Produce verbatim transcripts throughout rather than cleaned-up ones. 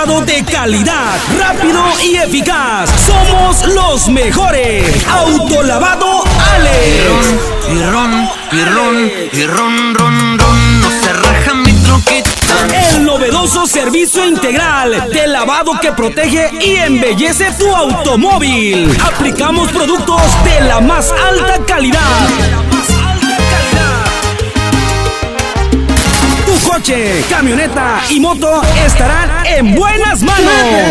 autolavado de calidad, rápido y eficaz. Somos los mejores. Autolavado Alex. Y ron, y ron, y ron, ron, ron, no se raja mi troquita. El novedoso servicio integral de lavado que protege y embellece tu automóvil. Aplicamos productos de la más alta calidad. Tu coche, camioneta y moto estarán en buenas manos.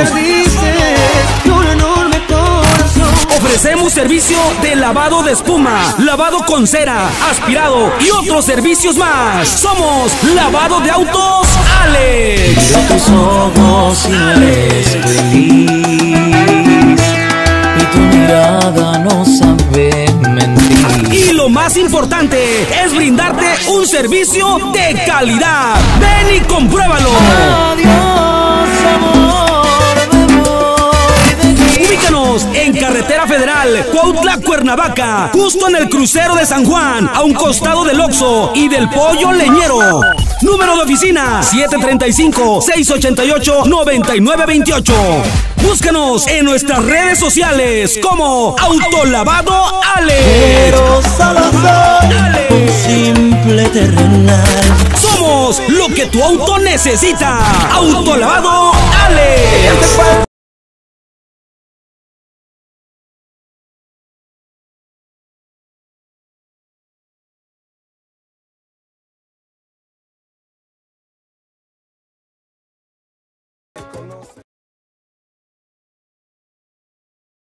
Ofrecemos servicio de lavado de espuma, lavado con cera, aspirado y otros servicios más. Somos Lavado de Autos Alex. Miro tus ojos y no eres feliz, y tu mirada no sabe mentir. Y lo más importante es brindarte un servicio de calidad. Ven y compruébalo. Adiós, amor, me voy de ti. Ubícanos en Carretera Federal, Cuautla, Cuernavaca, justo en el crucero de San Juan, a un costado del Oxxo y del Pollo Leñero. Número de oficina siete tres cinco, seis ocho ocho, nueve nueve dos ocho. Búscanos en nuestras redes sociales como Autolavado Alex. Pero solo soy un simple terrenal. Somos lo que tu auto necesita. Autolavado Alex.